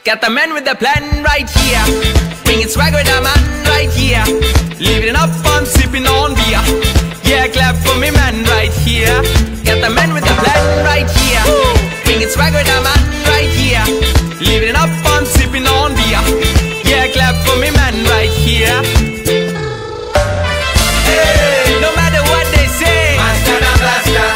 Got the man with the plan right here. Bringing swag with the man right here. Living up, I'm sipping on beer. Yeah, clap for me man right here. Got the man with the plan right here. Bringing swag with the man right here. Living up, I'm sipping on beer. Yeah, clap for me man right here. Hey, no matter what they say, Master the Blaster.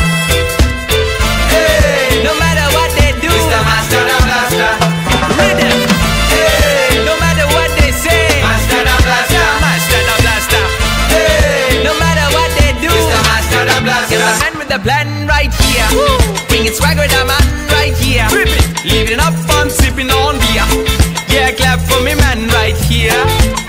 hey, no matter what they do, Mr. Master the Blaster. rhythm. Hey, no matter what they say, Master the Blaster. Master the Blaster. Hey, no matter what they do, Mr. Master the get the Blaster. man with the plan right here. Bringing swag with the man right here. Living up, I'm sipping on beer. Yeah, clap for me man right here.